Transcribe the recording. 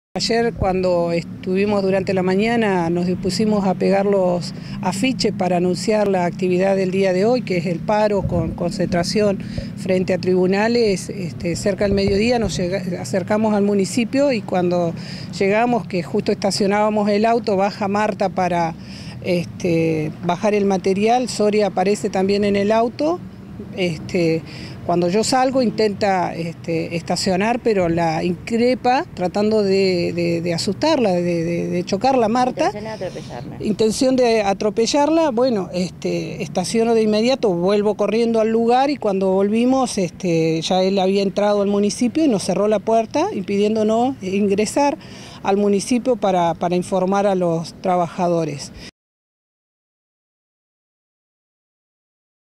Ayer cuando estuvimos durante la mañana nos dispusimos a pegar los afiches para anunciar la actividad del día de hoy, que es el paro con concentración frente a tribunales. Cerca del mediodía nos acercamos al municipio y cuando llegamos, que justo estacionábamos el auto, baja Marta para bajar el material. Soria aparece también en el auto. Cuando yo salgo intenta estacionar, pero la increpa tratando de asustarla, de chocarla a Marta. Intención de atropellarla. Bueno, estaciono de inmediato, vuelvo corriendo al lugar y cuando volvimos ya él había entrado al municipio y nos cerró la puerta impidiéndonos ingresar al municipio para informar a los trabajadores.